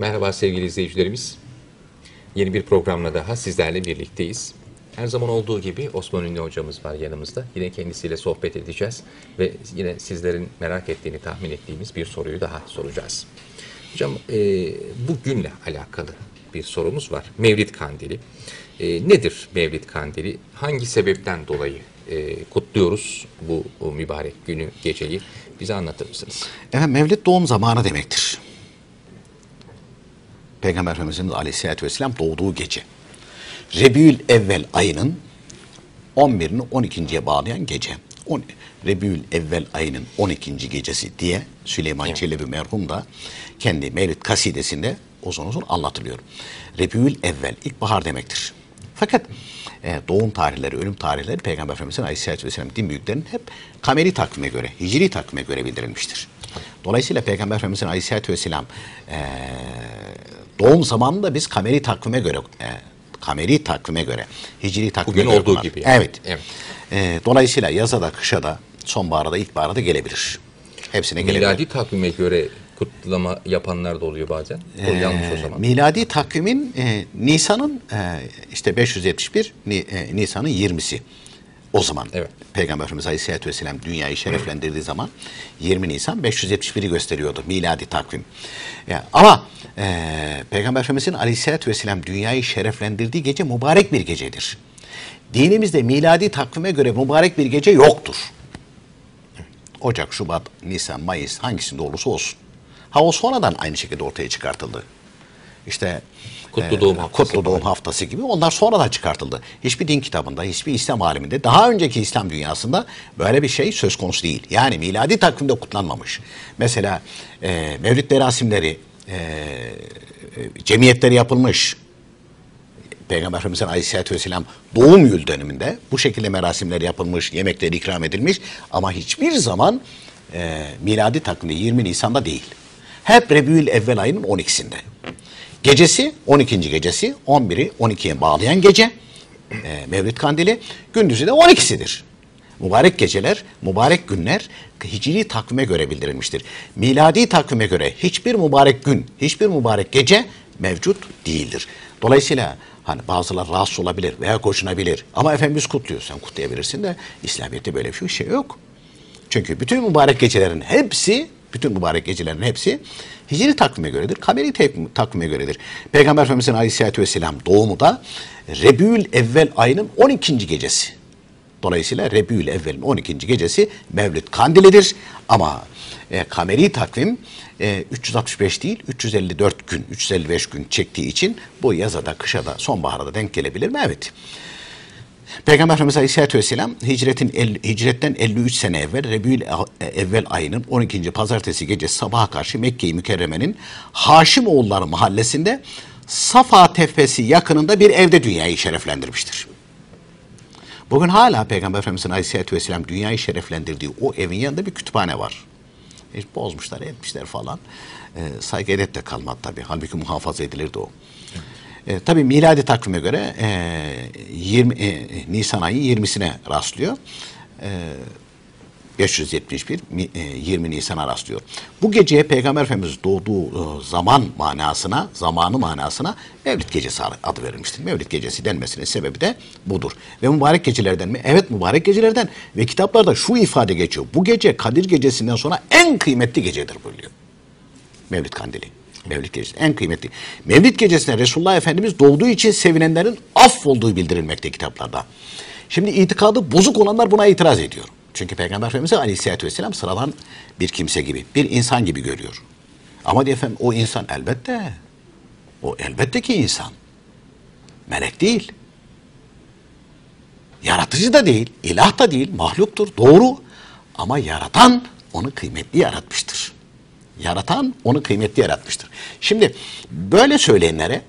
Merhaba sevgili izleyicilerimiz. Yeni bir programla daha sizlerle birlikteyiz. Her zaman olduğu gibi Osman Ünlü hocamız var yanımızda. Yine kendisiyle sohbet edeceğiz ve yine sizlerin merak ettiğini tahmin ettiğimiz bir soruyu daha soracağız. Hocam bu günle alakalı bir sorumuz var. Mevlid Kandili. Nedir Mevlid Kandili? Hangi sebepten dolayı kutluyoruz bu mübarek günü, geceyi? Bize anlatır mısınız? Efendim, Mevlid doğum zamanı demektir. Peygamber Efendimiz'in Aleyhisselatü Vesselam doğduğu gece. Rebiül Evvel ayının 11'ini 12.'ye bağlayan gece. Rebiül Evvel ayının 12. gecesi diye Süleyman Çelebi merhum da kendi Mevlid kasidesinde uzun uzun anlatılıyor. Rebiül Evvel ilkbahar demektir. Fakat doğum tarihleri, ölüm tarihleri Peygamber Efendimiz'in Aleyhisselatü Vesselam din büyüklerinin hep kameri takvime göre, hicri takvime göre bildirilmiştir. Dolayısıyla Peygamber Efendimiz'in Aleyhisselatü Vesselam doğum zamanında biz kameri takvime göre, hicri takvime bugün göre olduğu bunlar. gibi. Yani. Evet. Dolayısıyla yaza da, kışa da, sonbaharda, ilkbaharda da gelebilir. Hepsine gelebilir. Miladi takvime göre kutlama yapanlar da oluyor bazen. O yanlış o zaman. Miladi takvimin Nisan'ın işte 571 Nisan'ın 20'si. O zaman Evet. Peygamber Efendimiz Aleyhisselatü Vesselam dünyayı şereflendirdiği zaman 20 Nisan 571'i gösteriyordu miladi takvim. Ama Peygamber Efendimiz'in Aleyhisselatü Vesselam dünyayı şereflendirdiği gece mübarek bir gecedir. Dinimizde miladi takvime göre mübarek bir gece yoktur. Ocak, Şubat, Nisan, Mayıs hangisinde olursa olsun. O sonradan aynı şekilde ortaya çıkartıldı. İşte Kutlu Doğum Haftası gibi onlar sonradan çıkartıldı. Hiçbir din kitabında, hiçbir İslam aliminde, daha önceki İslam dünyasında böyle bir şey söz konusu değil. Yani miladi takvimde kutlanmamış. Mesela Mevlid merasimleri, cemiyetleri yapılmış. Peygamber Efendimiz'in Aleyhisselatü Vesselam doğum yıl döneminde bu şekilde merasimler yapılmış, yemekleri ikram edilmiş ama hiçbir zaman miladi takvimde 20 Nisan'da değil. Hep Rebiül Evvel ayının 12'sinde. Gecesi, 12. gecesi, 11'i 12'ye bağlayan gece, Mevlid Kandili, gündüzü de 12'sidir. Mübarek geceler, mübarek günler hicri takvime göre bildirilmiştir. Miladi takvime göre hiçbir mübarek gün, hiçbir mübarek gece mevcut değildir. Dolayısıyla hani bazılar rahatsız olabilir veya koşunabilir. Ama Efendimiz kutluyor, sen kutlayabilirsin de İslamiyet'te böyle bir şey yok. Çünkü bütün mübarek gecelerin hepsi hicri takvime göredir, kameri takvime göredir. Peygamber Efendimiz'in Aleyhisselatü Vesselam doğumu da Rebiül Evvel ayının 12. gecesi. Dolayısıyla Rebiül Evvel'in 12. gecesi Mevlid Kandilidir. Ama kameri takvim 365 değil 354 gün, 355 gün çektiği için bu yaza da, kışa da, sonbahara da denk gelebilir mi? Evet. Peygamber Efendimiz Aleyhisselatü Vesselam hicretten 53 sene evvel Rebiül Evvel ayının 12. pazartesi gecesi sabaha karşı Mekke-i Mükerreme'nin Haşimoğulları mahallesinde Safa Tepesi yakınında bir evde dünyayı şereflendirmiştir. Bugün hala Peygamber Efendimiz'in Aleyhisselatü Vesselam dünyayı şereflendirdiği o evin yanında bir kütüphane var. Bozmuşlar, etmişler falan. Saygı edep de kalmadı tabii. Halbuki muhafaza edilirdi o. Tabii miladi takvime göre 20 Nisan ayı 20'sine rastlıyor. 571 20 Nisan'a rastlıyor. Bu geceye Peygamber Efendimiz doğduğu zamanı manasına Mevlid Gecesi adı verilmiştir. Mevlid Gecesi denmesinin sebebi de budur. Ve mübarek gecelerden mi? Evet, mübarek gecelerden. Ve kitaplarda şu ifade geçiyor. Bu gece Kadir Gecesi'nden sonra en kıymetli gecedir buyuruyor. Mevlid Kandili. Mevlid Gecesi en kıymetli. Mevlid Gecesi'ne Resulullah Efendimiz doğduğu için sevinenlerin affolduğu bildirilmekte kitaplarda. Şimdi itikadı bozuk olanlar buna itiraz ediyor. Çünkü Peygamber Efendimiz Aleyhisselatü Vesselam sıradan bir kimse gibi, bir insan gibi görüyor. Ama diyor efendim, o insan elbette ki insan. Melek değil. Yaratıcı da değil, ilah da değil, mahluktur, doğru. Ama yaratan onu kıymetli yaratmıştır. Yaratan onu kıymetli yaratmıştır. Şimdi böyle söyleyenlere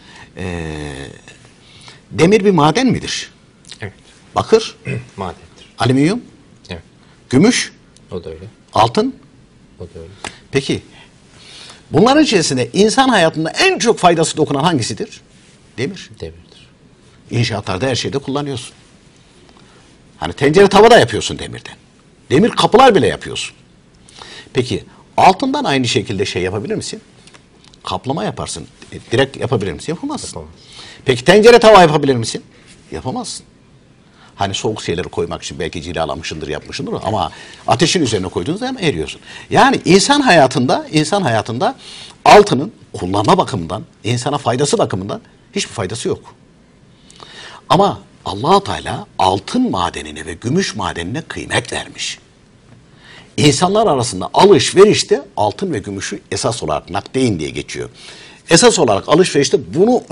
demir bir maden midir? Evet. Bakır? Madendir. Alüminyum? Evet. Gümüş? O da öyle. Altın? O da öyle. Peki bunların içerisinde insan hayatında en çok faydası dokunan hangisidir? Demir. Demirdir. İnşaatlarda her şeyde kullanıyorsun. Hani tencere tava da yapıyorsun demirden. Demir kapılar bile yapıyorsun. Peki altından aynı şekilde şey yapabilir misin? Kaplama yaparsın. Direkt yapabilir misin? Yapamazsın. Yapamaz. Peki tencere tava yapabilir misin? Yapamazsın. Hani soğuk şeyleri koymak için belki cilalamışsındır, yapmışsındır ama ateşin üzerine koyduğun zaman eriyorsun. Yani insan hayatında altının kullanma bakımından, insana faydası bakımından hiçbir faydası yok. Ama Allah-u Teala altın madenine ve gümüş madenine kıymet vermiş. İnsanlar arasında alışverişte altın ve gümüşü esas olarak nakdeyn diye geçiyor. Esas olarak alışverişte bunu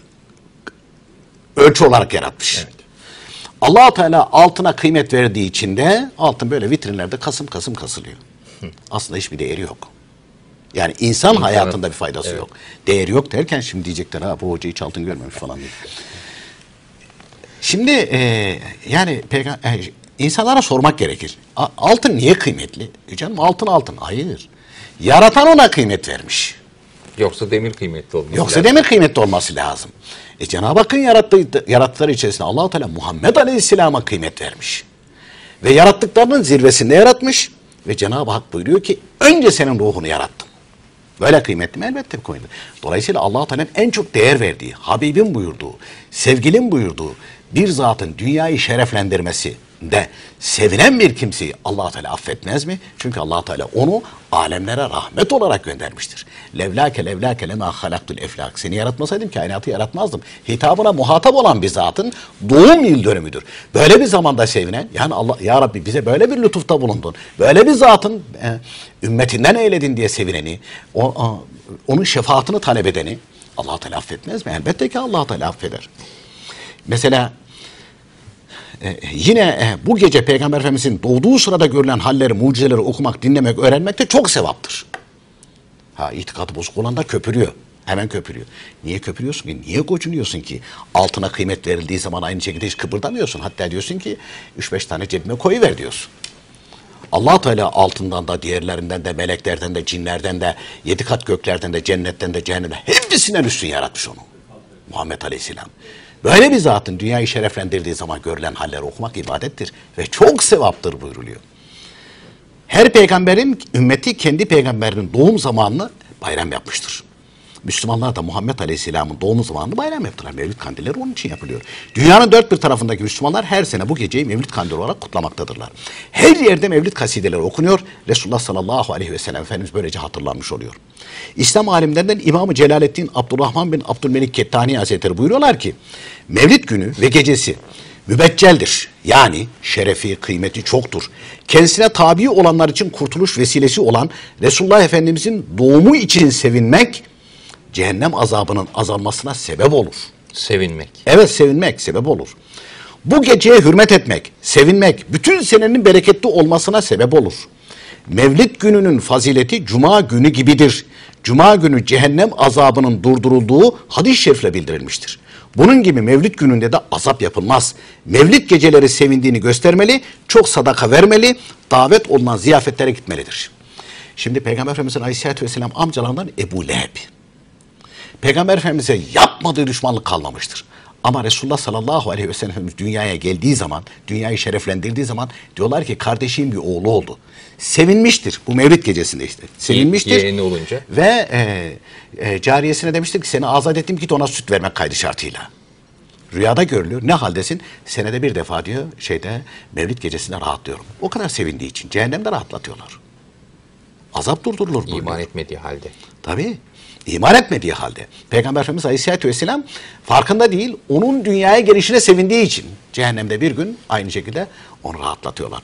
ölçü olarak yaratmış. Evet. Allah-u Teala altına kıymet verdiği için de altın böyle vitrinlerde kasım kasım kasılıyor. Aslında hiçbir değeri yok. Yani insan hayatında bir faydası yok. Değeri yok derken şimdi diyecekler ha bu hoca hiç altın görmemiş falan diye. Şimdi yani insanlara sormak gerekir. Altın niye kıymetli? Canım altın. Hayır. Yaratan ona kıymet vermiş. Yoksa demir kıymetli olması Yoksa lazım. demir kıymetli olması lazım. Cenab-ı Hakk'ın yarattıkları içerisinde Allah-u Teala Muhammed Aleyhisselam'a kıymet vermiş. Ve yarattıklarının zirvesinde yaratmış. Ve Cenab-ı Hak buyuruyor ki önce senin ruhunu yarattım. Böyle kıymetli mi? Elbette koydu. Dolayısıyla Allah-u Teala'nın en çok değer verdiği, Habibim buyurduğu, sevgilim buyurduğu bir zatın dünyayı şereflendirmesi de sevinen bir kimseyi Allah-u Teala affetmez mi? Çünkü Allah-u Teala onu alemlere rahmet olarak göndermiştir. Levlâke lemâ halaktul eflâk. Seni yaratmasaydım kainatı yaratmazdım. Hitabına muhatap olan bir zatın doğum yıl dönümüdür. Böyle bir zamanda sevinen, yani Allah, ya Rabbi bize böyle bir lütufta bulundun. Böyle bir zatın ümmetinden eyledin diye sevineni, onun şefaatini talep edeni Allah-u Teala affetmez mi? Elbette ki Allah-u Teala affeder. Mesela yine bu gece Peygamber Efendimiz'in doğduğu sırada görülen halleri, mucizeleri okumak, dinlemek, öğrenmek de çok sevaptır. İtikadı bozuk olan da köpürüyor. Hemen köpürüyor. Niye köpürüyorsun ki? Niye gocunuyorsun ki? Altına kıymet verildiği zaman aynı şekilde hiç kıpırdamıyorsun. Hatta diyorsun ki 3-5 tane cebime koyuver diyorsun. Allah Teala altından da, diğerlerinden de, meleklerden de, cinlerden de, 7 kat göklerden de, cennetten de, cehennemden hepsinden üstün yaratmış onu. Muhammed Aleyhisselam. Böyle bir zatın dünyayı şereflendirdiği zaman görülen halleri okumak ibadettir ve çok sevaptır buyruluyor. Her peygamberin ümmeti kendi peygamberinin doğum zamanını bayram yapmıştır. Müslümanlar da Muhammed Aleyhisselam'ın doğum zamanını bayram yaptılar. Mevlid kandilleri onun için yapılıyor. Dünyanın dört bir tarafındaki Müslümanlar her sene bu geceyi Mevlid kandili olarak kutlamaktadırlar. Her yerde Mevlid kasideleri okunuyor. Resulullah sallallahu aleyhi ve sellem Efendimiz böylece hatırlanmış oluyor. İslam alimlerinden İmam-ı Celaleddin Abdurrahman bin Abdülmelik Kettani Hazretleri buyuruyorlar ki Mevlid günü ve gecesi mübecceldir. Yani şerefi, kıymeti çoktur. Kendisine tabi olanlar için kurtuluş vesilesi olan Resulullah Efendimizin doğumu için sevinmek cehennem azabının azalmasına sebep olur. Sevinmek. Evet, sevinmek sebep olur. Bu geceye hürmet etmek, sevinmek bütün senenin bereketli olmasına sebep olur. Mevlid gününün fazileti Cuma günü gibidir. Cuma günü cehennem azabının durdurulduğu hadis-i şerifle bildirilmiştir. Bunun gibi Mevlid gününde de azap yapılmaz. Mevlid geceleri sevindiğini göstermeli, çok sadaka vermeli, davet olunan ziyafetlere gitmelidir. Şimdi Peygamber Efendimiz'in Aleyhisselatü Vesselam amcalarından Ebu Leheb. Peygamber Efendimiz'e yapmadığı düşmanlık kalmamıştır. Ama Resulullah sallallahu aleyhi ve sellem dünyaya geldiği zaman, dünyayı şereflendirdiği zaman diyorlar ki kardeşim bir oğlu oldu. Sevinmiştir bu Mevlid gecesinde işte. Sevinmiştir. Yeğeni olunca. Ve cariyesine demiştir ki seni azat ettim git ona süt vermek kaydı şartıyla. Rüyada görülüyor. Ne haldesin? Senede bir defa diyor Mevlid gecesinde rahatlıyorum. O kadar sevindiği için cehennemde rahatlatıyorlar. Azap durdurulur. İman etmediği halde. Tabii. İman etmediği halde. Peygamber Efendimiz Aleyhisselatü Vesselam farkında değil, onun dünyaya gelişine sevindiği için cehennemde bir gün aynı şekilde onu rahatlatıyorlar.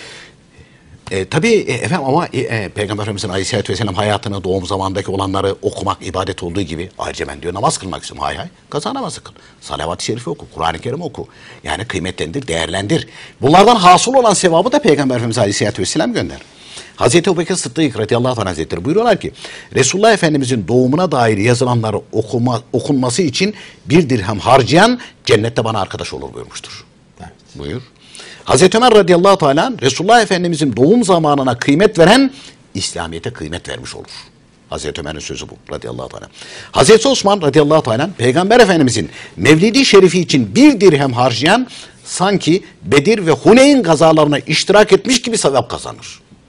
Tabii efendim ama Peygamber Efendimiz'in Aleyhisselatü Vesselam hayatını, doğum zamanındaki olanları okumak ibadet olduğu gibi ayrıca ben diyor namaz kılmak istiyorum. Hay hay, kaza namazı kıl. Salavat-ı Şerife oku, Kur'an-ı Kerim oku. Yani kıymetlendir, değerlendir. Bunlardan hasıl olan sevabı da Peygamber Efendimiz Aleyhisselatü Vesselam gönder. Hazreti Ebubekir Sıddık radıyallahu anh hazretleri buyuruyorlar ki Resulullah Efendimizin doğumuna dair yazılanları okunması için 1 dirhem harcayan cennette bana arkadaş olur buyurmuştur. Evet. Buyur. Hazreti Ömer radıyallahu anh Resulullah Efendimizin doğum zamanına kıymet veren İslamiyet'e kıymet vermiş olur. Hazreti Ömer'in sözü bu radıyallahu anh. Hazreti Osman radıyallahu anh Peygamber Efendimizin Mevlid-i Şerifi için 1 dirhem harcayan sanki Bedir ve Huneyn gazalarına iştirak etmiş gibi sevap kazanır.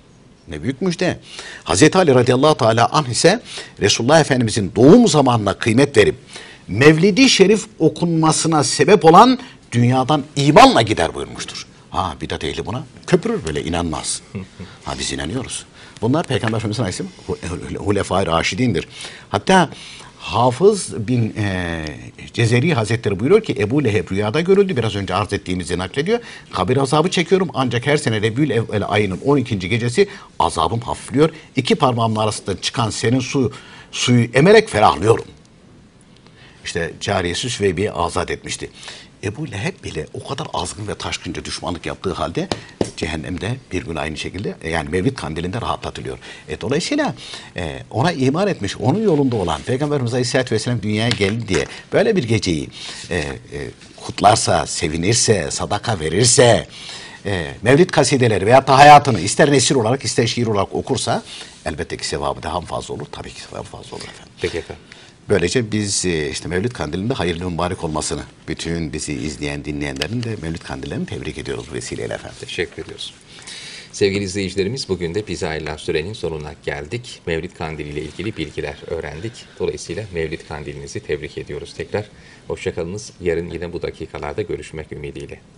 Ne büyük müjde. Hazreti Ali radıyallahu teala anh ise Resulullah Efendimizin doğum zamanına kıymet verip Mevlid-i Şerif okunmasına sebep olan dünyadan imanla gider buyurmuştur. Ha, bidat ehli buna köpürür, böyle inanmaz. Ha, biz inanıyoruz. Bunlar Peygamber Efendimiz'in aleyhisselam Hulefai Raşidindir. Hatta Hafız bin Cezeri Hazretleri buyuruyor ki Ebu Leheb rüyada görüldü. Biraz önce arz ettiğimizi naklediyor. Kabir azabı çekiyorum ancak her sene Rebiül ayının 12. gecesi azabım hafifliyor. İki parmağımın arasından çıkan senin suyu emerek ferahlıyorum. İşte cariyesi Süveybi'yi azat etmişti. Ebu Leheb bile o kadar azgın ve taşkınca düşmanlık yaptığı halde cehennemde bir gün aynı şekilde yani Mevlid kandilinde rahatlatılıyor. Dolayısıyla ona iman etmiş, onun yolunda olan Peygamberimiz Aleyhisselatü Vesselam dünyaya geldi diye böyle bir geceyi kutlarsa, sevinirse, sadaka verirse, Mevlid kasideleri veyahut da hayatını ister nesir olarak ister şiir olarak okursa elbette ki sevabı daha fazla olur. Tabii ki sevabı fazla olur efendim. Peki efendim. Böylece biz işte Mevlid Kandili'nde hayırlı mübarek olmasını bütün bizi izleyen, dinleyenlerin de Mevlid Kandillerini tebrik ediyoruz bu vesileyle efendim. Teşekkür ediyoruz. Sevgili izleyicilerimiz, bugün de bize ayrılan sürenin sonuna geldik. Mevlid Kandili ile ilgili bilgiler öğrendik. Dolayısıyla Mevlid Kandilinizi tebrik ediyoruz tekrar. Hoşça kalınız. Yarın yine bu dakikalarda görüşmek ümidiyle.